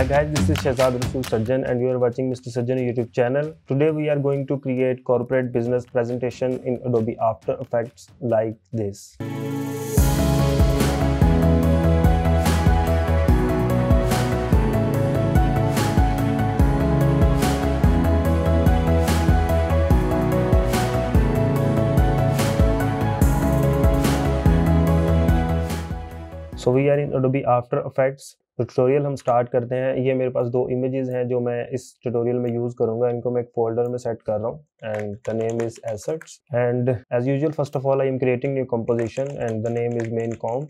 Hi guys, this is Sajjan and you are watching Mr. Sajjan YouTube channel. Today we are going to create corporate business presentation in Adobe After Effects like this. So we are in Adobe After Effects. Tutorial हम start करते हैं। ये मेरे पास दो images हैं जो मैं इस ट्यूटोरियल में यूज करूंगा। इनको मैं एक फोल्डर में सेट कर रहा हूँ and the name is assets and as usual first of all I am creating new composition and the name is main comp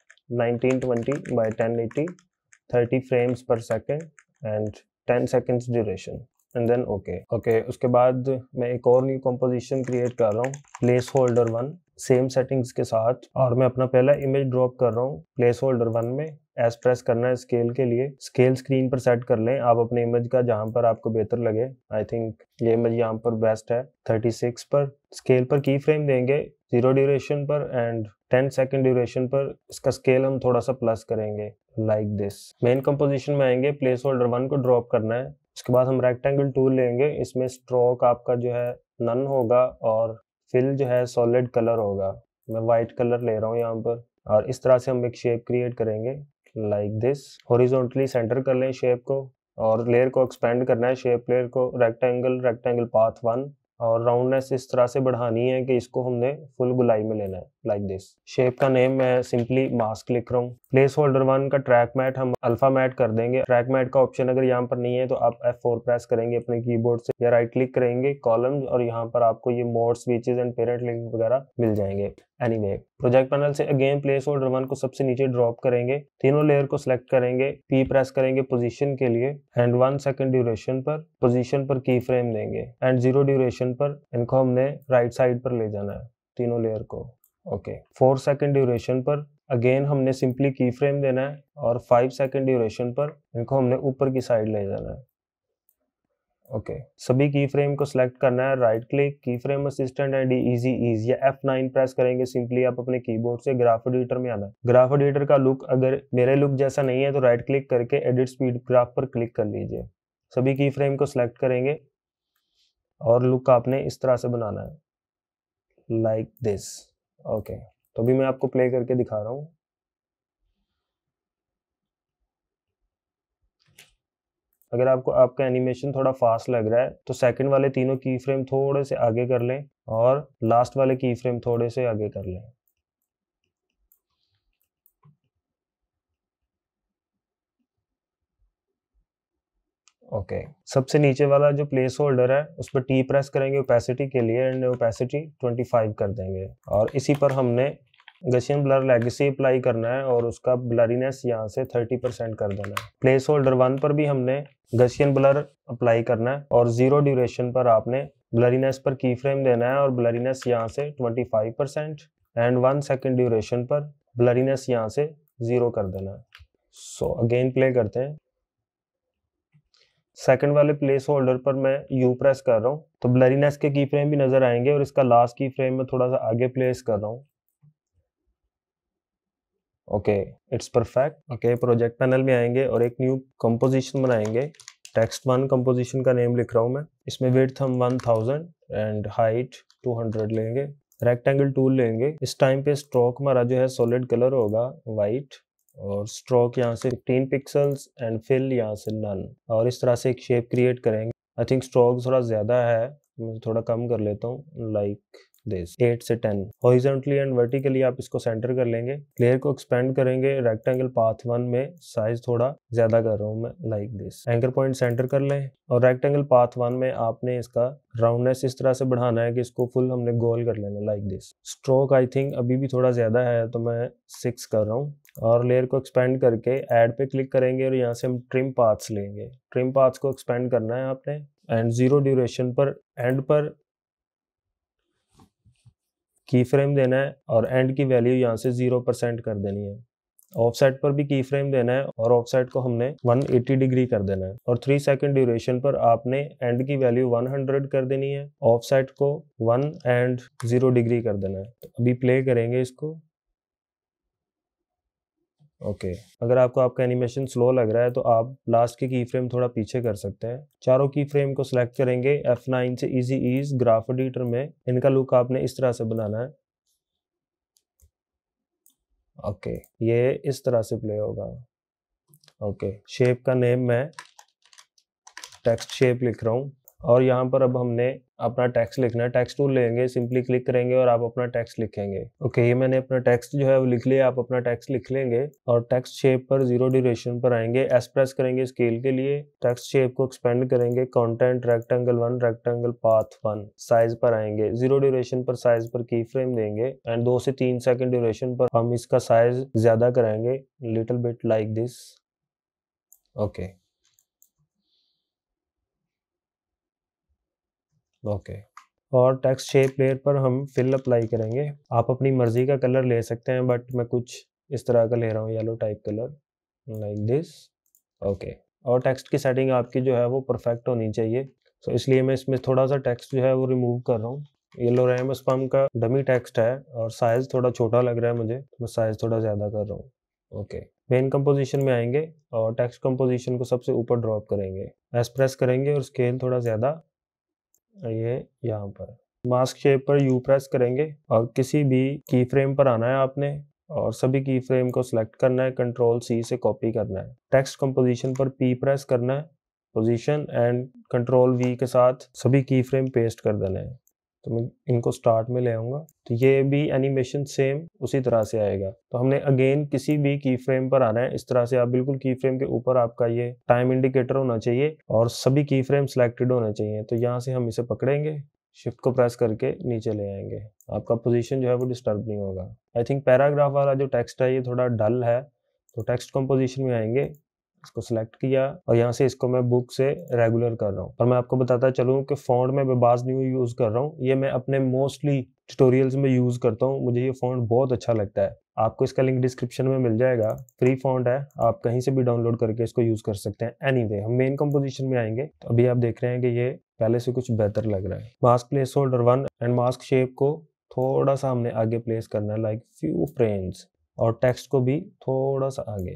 1920 by 1080 30 frames per second and 10 seconds duration and then okay. उसके बाद मैं एक और new composition create कर रहा हूँ placeholder 1 same settings के साथ, और मैं अपना पहला इमेज ड्रॉप कर रहा हूँ प्लेस होल्डर 1 में। एस प्रेस करना है स्केल के लिए, स्केल स्क्रीन पर सेट कर लें आप अपने इमेज का जहां पर आपको बेहतर लगे। आई थिंक ये इमेज यहाँ पर बेस्ट है। 36 पर स्केल पर की फ्रेम देंगे 0 ड्यूरेशन पर एंड 10 सेकंड ड्यूरेशन पर। इसका स्केल हम थोड़ा सा प्लस करेंगे लाइक दिस। मेन कंपोजिशन में आएंगे, प्लेस होल्डर 1 को ड्रॉप करना है। उसके बाद हम रेक्टेंगल टूल लेंगे, इसमें स्ट्रोक आपका जो है नन होगा और फिल जो है सॉलिड कलर होगा। मैं वाइट कलर ले रहा हूँ यहाँ पर, और इस तरह से हम एक शेप क्रिएट करेंगे लाइक दिस। हॉरिजॉन्टली सेंटर कर लें शेप को और लेयर को एक्सपेंड करना है। शेप लेयर को रेक्टेंगल पाथ 1 और राउंडनेस इस तरह से बढ़ानी है कि इसको हमने फुल गुलाई में लेना है लाइक दिस। शेप का नेम मैं सिंपली मास्क लिख रहा हूँ। प्लेस होल्डर 1 का ट्रैक मैट हम अल्फा मैट कर देंगे। ट्रैक मैट का ऑप्शन अगर यहाँ पर नहीं है तो आप F4 प्रेस करेंगे अपने कीबोर्ड से या राइट क्लिक करेंगे कॉलम्स, और यहाँ पर आपको ये mode switches and parent link वगैरह मिल जाएंगे। एनीवे, प्रोजेक्ट पैनल से अगेन प्लेस होल्डर 1 को सबसे नीचे ड्रॉप करेंगे, तीनों लेयर को सिलेक्ट करेंगे, P प्रेस करेंगे पोजीशन के लिए एंड 1 सेकंड ड्यूरेशन पर पोजीशन पर की फ्रेम देंगे एंड 0 ड्यूरेशन पर इनको हमने राइट साइड पर ले जाना है तीनों लेयर को। ओके 4 सेकंड ड्यूरेशन पर अगेन हमने सिंपली की फ्रेम देना है और 5 सेकंड ड्यूरेशन पर इनको हमने ऊपर की साइड ले जाना है। ओके सभी की फ्रेम को सिलेक्ट करना है, right click keyframe assistant and easy ease या F9 प्रेस करेंगे। सिंपली आप अपने कीबोर्ड से ग्राफ एडिटर में आना है। ग्राफ एडिटर का लुक अगर मेरे लुक जैसा नहीं है तो राइट क्लिक करके एडिट स्पीड ग्राफ पर क्लिक कर लीजिए। सभी की फ्रेम को सिलेक्ट करेंगे और लुक आपने इस तरह से बनाना है लाइक दिस। ओके तो अभी मैं आपको प्ले करके दिखा रहा हूँ। अगर आपको आपका एनिमेशन थोड़ा फास्ट लग रहा है तो सेकंड वाले तीनों की फ्रेम थोड़े से आगे कर लें और लास्ट वाले की फ्रेम थोड़े से आगे कर लें। ओके सबसे नीचे वाला जो प्लेस होल्डर है उस पर टी प्रेस करेंगे ओपेसिटी के लिए एंड ओपेसिटी 25 कर देंगे, और इसी पर हमने गशियन ब्लर लेगेसी अप्लाई करना है और उसका ब्लरीनेस यहाँ से 30% कर देना है। प्लेस होल्डर 1 पर भी हमने गशियन ब्लर अप्लाई करना है और 0 ड्यूरेशन पर आपने ब्लरीनेस पर की फ्रेम देना है और ब्लरीनेस यहाँ से 25% एंड 1 सेकंड ड्यूरेशन पर ब्लरीनेस यहाँ से 0 कर देना है। सो अगेन प्ले करते हैं। सेकंड वाले प्लेस होल्डर पर मैं U प्रेस कर रहा हूँ तो ब्लरीनेस के की फ्रेम भी नजर आएंगे और इसका लास्ट की फ्रेम में थोड़ा सा आगे प्लेस कर रहा हूँ। Okay it's perfect. Okay project panel में आएंगे और एक न्यू कंपोजिशन बनाएंगे। टेक्स्ट 1 कंपोजिशन का नेम लिख रहा हूँ मैं। इसमें विड्थ हम 1000 एंड हाइट 200 लेंगे। रेक्टेंगल टूल लेंगे। इस टाइम पे स्ट्रोक हमारा जो है सॉलिड कलर होगा वाइट, और स्ट्रोक यहाँ से 15 पिक्सल्स एंड फिल यहाँ से नन, और इस तरह से एक शेप क्रिएट करेंगे। आई थिंक स्ट्रोक थोड़ा ज्यादा है, मैं थोड़ा कम कर लेता हूँ लाइक दिस 8 से 10। हॉरिजॉन्टली एंड वर्टिकली आप इसको सेंटर कर लेंगे। लेयर को एक्सपेंड करेंगे रेक्टेंगल पाथ 1 में, साइज थोड़ा ज्यादा कर रहा हूँ मैं like this. Anchor point centre कर लें और रेक्टेंगल पाथ 1 में आपने इसका राउंडनेस इस तरह से बढ़ाना है कि इसको फुल हमने गोल कर लेना like this. Stroke I think अभी भी थोड़ा ज्यादा है तो मैं 6 कर रहा हूँ, और लेयर को एक्सपेंड करके ऐड पे क्लिक करेंगे और यहाँ से हम ट्रिम पाथ्स लेंगे। ट्रिम पाथ्स को एक्सपेंड करना है आपने एंड 0 ड्यूरेशन पर एंड पर की फ्रेम देना है और एंड की वैल्यू यहाँ से 0% कर देनी है। ऑफसेट पर भी की फ्रेम देना है और ऑफसेट को हमने 180 डिग्री कर देना है, और 3 सेकंड ड्यूरेशन पर आपने एंड की वैल्यू 100 कर देनी है, ऑफसेट को 1 एंड 0 डिग्री कर देना है। तो अभी प्ले करेंगे इसको। ओके अगर आपको आपका एनिमेशन स्लो लग रहा है तो आप लास्ट के की फ्रेम थोड़ा पीछे कर सकते हैं। चारों की फ्रेम को सिलेक्ट करेंगे, F9 से इजी ईज ग्राफ एडिटर में इनका लुक आपने इस तरह से बनाना है। ओके ये इस तरह से प्ले होगा। ओके शेप का नेम मैं टेक्स्ट शेप लिख रहा हूँ और यहाँ पर अब हमने अपना टेक्स्ट लिखना है। टेक्स्ट टूल लेंगे, सिंपली क्लिक करेंगे और आप अपना टेक्स्ट लिखेंगे। ओके ये मैंने अपना टेक्स्ट जो है वो लिख लिया। आप अपना टेक्स्ट लिख लेंगे और टेक्स्ट शेप पर 0 ड्यूरेशन पर आएंगे, एस प्रेस करेंगे स्केल के लिए। टेक्स्ट शेप को एक्सपेंड करेंगे, content rectangle 1 rectangle path 1 size पर आएंगे। 0 ड्यूरेशन पर साइज पर की फ्रेम देंगे एंड 2 से 3 सेकंड ड्यूरेशन पर हम इसका साइज ज्यादा कराएंगे, little bit like this. Okay okay और टेक्स्ट शेप लेयर पर हम फिल अप्लाई करेंगे। आप अपनी मर्जी का कलर ले सकते हैं बट मैं कुछ इस तरह का ले रहा हूँ, yellow type colour like this. Okay और टेक्स्ट की सेटिंग आपकी जो है वो परफेक्ट होनी चाहिए, तो इसलिए मैं इसमें थोड़ा सा टेक्स्ट जो है वो रिमूव कर रहा हूँ। येलो रैम स्पैम का डमी टेक्स्ट है और साइज थोड़ा छोटा लग रहा है मुझे, तो मैं साइज थोड़ा ज़्यादा कर रहा हूँ। ओके मेन कंपोजिशन में आएंगे और टेक्स्ट कंपोजिशन को सबसे ऊपर ड्रॉप करेंगे, एस प्रेस करेंगे और स्केल थोड़ा ज़्यादा, ये यहाँ पर मास्क शेप पर यू प्रेस करेंगे और किसी भी की फ्रेम पर आना है आपने और सभी की फ्रेम को सिलेक्ट करना है, कंट्रोल सी से कॉपी करना है। टेक्स्ट कंपोजिशन पर पी प्रेस करना है, पोजीशन एंड कंट्रोल वी के साथ सभी की फ्रेम पेस्ट कर देना है। तो मैं इनको स्टार्ट में ले आऊँगा, तो ये भी एनिमेशन सेम उसी तरह से आएगा। तो हमने अगेन किसी भी की फ्रेम पर आना है, इस तरह से आप बिल्कुल की फ्रेम के ऊपर आपका ये टाइम इंडिकेटर होना चाहिए और सभी की फ्रेम सिलेक्टेड होने चाहिए। तो यहाँ से हम इसे पकड़ेंगे, शिफ्ट को प्रेस करके नीचे ले आएंगे, आपका पोजीशन जो है वो डिस्टर्ब नहीं होगा। आई थिंक पैराग्राफ वाला जो टेक्स्ट है ये थोड़ा डल है, तो टेक्स्ट कंपोजिशन में आएंगे, इसको सिलेक्ट किया और यहाँ से इसको मैं बुक से रेगुलर कर रहा हूँ। और मैं आपको बताता चलूँ कि फॉन्ट में बेबाज न्यू यूज़ कर रहा हूँ, ये मैं अपने मोस्टली ट्यूटोरियल्स में यूज़ करता हूँ, मुझे ये फॉन्ट बहुत अच्छा लगता है। आपको इसका लिंक डिस्क्रिप्शन में मिल जाएगा, फ्री फॉन्ट है, आप कहीं से भी डाउनलोड करके इसको यूज़ कर सकते हैं। एनीवे हम मेन कंपोजिशन में आएंगे, तो अभी आप देख रहे हैं कि ये पहले से कुछ बेहतर लग रहा है। Mask placeholder 1 and mask shape को थोड़ा सा हमने आगे प्लेस करना है, लाइक फ्यू फ्रेम्स, और टेक्स्ट को भी थोड़ा सा आगे।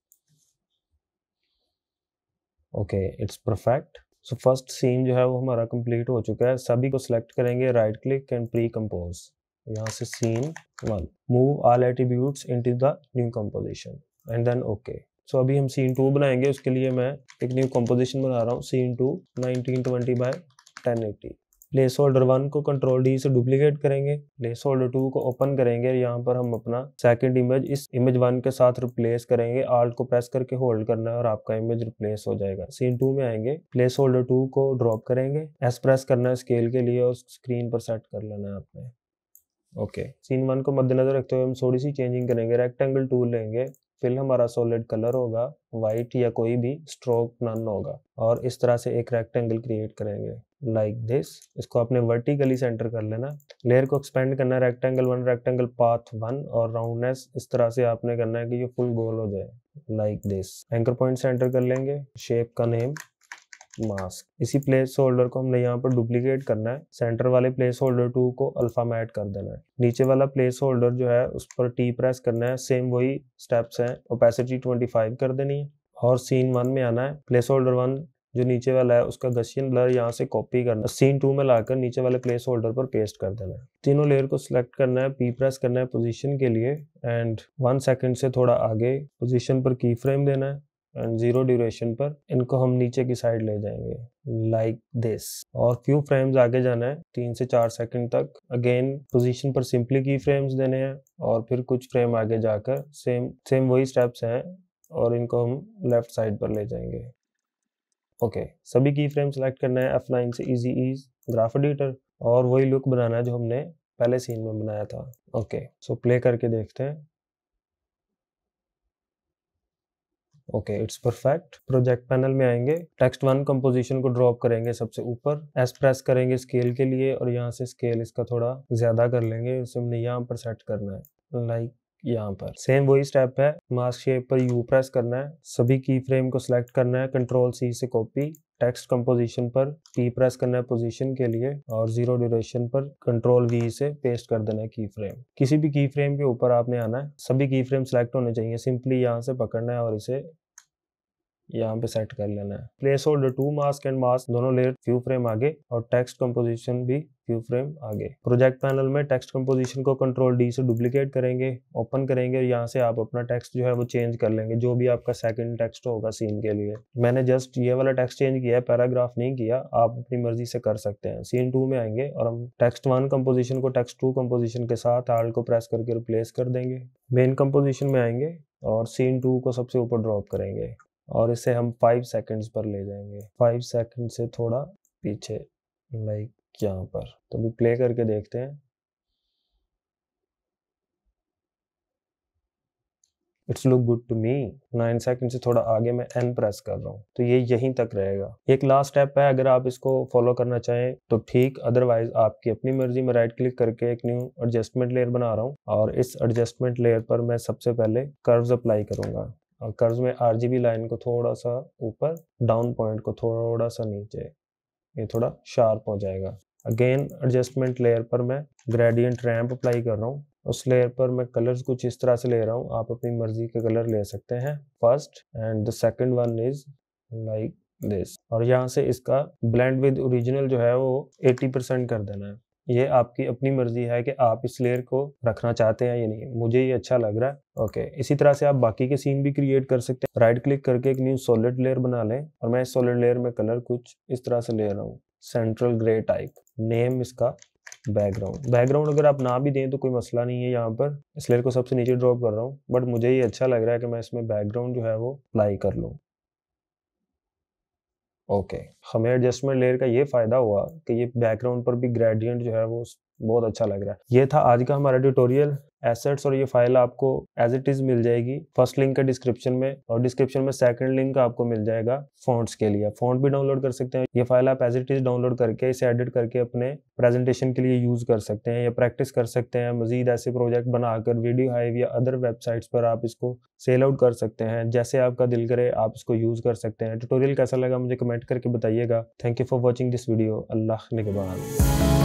Okay it's perfect. So first scene जो है वो हमारा कंप्लीट हो चुका है। सभी को सिलेक्ट करेंगे, right click and precompose, यहाँ से scene 1, move all attributes into the new composition and then okay. So अभी हम सीन 2 बनाएंगे, उसके लिए मैं एक न्यू कंपोजिशन बना रहा हूँ, सीन 2 1920 बाय 1080। प्लेस होल्डर 1 को कंट्रोल डी से डुप्लीकेट करेंगे, प्लेस होल्डर 2 को ओपन करेंगे, यहाँ पर हम अपना सेकंड इमेज इस इमेज 1 के साथ रिप्लेस करेंगे। आल्ट को प्रेस करके होल्ड करना है और आपका इमेज रिप्लेस हो जाएगा। सीन 2 में आएंगे, प्लेस होल्डर 2 को ड्रॉप करेंगे, एस प्रेस करना है स्केल के लिए और स्क्रीन पर सेट कर लेना है आपने। ओके सीन 1 को मद्देनजर रखते हुए हम थोड़ी सी चेंजिंग करेंगे, रेक्टेंगल टूल लेंगे, फिल हमारा सॉलिड कलर होगा वाइट या कोई भी, स्ट्रोक नन होगा, और इस तरह से एक रेक्टेंगल क्रिएट करेंगे लाइक दिस। इसको आपने वर्टिकली सेंटर कर लेना, लेयर को एक्सपेंड करना है, रेक्टेंगल 1 रेक्टेंगल पाथ 1, और राउंडनेस इस तरह से आपने करना है कि ये फुल गोल हो जाए like this. Anchor point centre कर लेंगे, शेप का नेम मास्क। इसी प्लेस होल्डर को हमने यहाँ पर डुप्लीकेट करना है, सेंटर वाले प्लेस होल्डर 2 को अल्फा मैट कर देना है, नीचे वाला प्लेस होल्डर जो है उस पर टी प्रेस करना है, सेम वही स्टेप्स हैं, ओपेसिटी 25 कर देनी है और सीन 1 में आना है, प्लेस होल्डर 1 जो नीचे वाला है उसका गशियन ब्लर यहाँ से कॉपी करना, सीन 2 में लाकर नीचे वाले प्लेस होल्डर पर पेस्ट कर देना है। तीनों लेयर को सिलेक्ट करना है, पी प्रेस करना है पोजीशन के लिए एंड 1 सेकंड से थोड़ा आगे पोजीशन पर की फ्रेम देना है एंड 0 ड्यूरेशन पर इनको हम नीचे की साइड ले जाएंगे लाइक दिस, और फ्यू फ्रेम्स आगे जाना है 3 से 4 सेकंड तक। अगेन पोजीशन पर सिंपली की फ्रेम्स देने हैं और फिर कुछ फ्रेम आगे जाकर सेम वही स्टेप्स हैं और इनको हम लेफ्ट साइड पर ले जाएंगे। ओके सभी की फ्रेम सेलेक्ट करना है, F9 से इजी ईज ग्राफ एडिटर, और वही लुक बनाना है जो हमने पहले सीन में बनाया था। ओके सो प्ले करके देखते हैं। Okay it's perfect. Project panel में आएंगे, टेक्स्ट 1 कंपोजिशन को ड्रॉप करेंगे सबसे ऊपर, एस प्रेस करेंगे स्केल के लिए और यहाँ से स्केल इसका थोड़ा ज्यादा कर लेंगे, उसे हमने यहाँ पर सेट करना है लाइक यहाँ पर सेम वही स्टेप है, मास्क शेप पर यू प्रेस करना है, सभी की फ्रेम को सिलेक्ट करना है, कंट्रोल सी से कॉपी, टेक्स्ट कंपोजिशन पर पी प्रेस करना है पोजीशन के लिए और 0 ड्यूरेशन पर कंट्रोल वी से पेस्ट कर देना है की फ्रेम। किसी भी की फ्रेम के ऊपर आपने आना है, सभी की फ्रेम सिलेक्ट होने चाहिए, सिंपली यहाँ से पकड़ना है और इसे यहाँ पे सेट कर लेना है। Placeholder 2 mask and mask दोनों लेयर फ्यू फ्रेम आगे और टेक्स्ट कंपोजिशन भी फ्यू फ्रेम आगे। प्रोजेक्ट पैनल में टेक्स्ट कंपोजिशन को कंट्रोल डी से डुप्लीकेट करेंगे, ओपन करेंगे और यहाँ से आप अपना टेक्स्ट जो है वो चेंज कर लेंगे, जो भी आपका सेकंड टेक्स्ट होगा सीन के लिए। मैंने जस्ट ये वाला टेक्स्ट चेंज किया है, पैराग्राफ नहीं किया, आप अपनी मर्जी से कर सकते हैं। सीन 2 में आएंगे और हम टेक्स्ट 1 कंपोजिशन को टेक्स्ट 2 कंपोजिशन के साथ आल्ट को प्रेस करके रिप्लेस कर देंगे। मेन कंपोजिशन में आएंगे और सीन 2 को सबसे ऊपर ड्रॉप करेंगे और इसे हम 5 सेकंड्स पर ले जाएंगे, 5 सेकंड से थोड़ा पीछे, लाइक यहाँ पर। तो अभी प्ले करके देखते हैं। It's look good to me. 9 second से थोड़ा आगे मैं एन प्रेस कर रहा हूँ, तो ये यहीं तक रहेगा। एक लास्ट स्टेप है, अगर आप इसको फॉलो करना चाहें तो ठीक, अदरवाइज आपकी अपनी मर्जी में राइट क्लिक करके एक न्यू एडजस्टमेंट लेयर बना रहा हूँ और इस एडजस्टमेंट लेयर पर मैं सबसे पहले कर्व्स अप्लाई करूंगा और कर्व्स में आरजीबी लाइन को थोड़ा सा ऊपर, डाउन पॉइंट को थोड़ा सा नीचे, ये थोड़ा शार्प हो जाएगा। अगेन एडजस्टमेंट लेयर पर मैं ग्रेडियंट रैंप अप्लाई कर रहा हूँ, उस लेयर पर मैं कलर्स कुछ इस तरह से ले रहा हूँ, आप अपनी मर्जी के कलर ले सकते हैं। First and the second one is like this, और यहाँ से इसका ब्लेंड विद ओरिजिनल जो है वो 80% कर देना है। ये आपकी अपनी मर्जी है कि आप इस लेयर को रखना चाहते हैं या नहीं, मुझे ये अच्छा लग रहा है। ओके, इसी तरह से आप बाकी के सीन भी क्रिएट कर सकते हैं। राइट क्लिक करके एक न्यू सॉलिड लेयर बना लें और मैं इस सॉलिड लेयर में कलर कुछ इस तरह से ले रहा हूँ, सेंट्रल ग्रे टाइप। नेम इसका बैकग्राउंड। बैकग्राउंड अगर आप ना भी दें तो कोई मसला नहीं है, यहाँ पर इस लेयर को सबसे नीचे ड्रॉप कर रहा हूँ, बट मुझे ये अच्छा लग रहा है कि मैं इसमें बैकग्राउंड जो है वो अप्लाई कर लूँ। ओके, हमें एडजस्टमेंट लेयर का ये फायदा हुआ कि ये बैकग्राउंड पर भी ग्रेडियंट जो है वो बहुत अच्छा लग रहा है। ये था आज का हमारा ट्यूटोरियल एसेट्स, और ये फाइल आपको एज इट इज मिल जाएगी। फर्स्ट लिंक है डिस्क्रिप्शन में और डिस्क्रिप्शन में सेकंड लिंक आपको मिल जाएगा फॉन्ट्स के लिए। फॉन्ट भी डाउनलोड कर सकते हैं। ये फाइल आप एज इट इज डाउनलोड करके इसे एडिट करके अपने प्रेजेंटेशन के लिए यूज कर सकते हैं या प्रैक्टिस कर सकते हैं। मजीद ऐसे प्रोजेक्ट बनाकर वीडियो हाइव या अदर वेबसाइट्स पर आप इसको सेल आउट कर सकते हैं। जैसे आपका दिल करे आप इसको यूज कर सकते हैं। ट्यूटोरियल कैसा लगा मुझे कमेंट करके बताइएगा। Thank you for watching this video. अल्लाह निगहबान।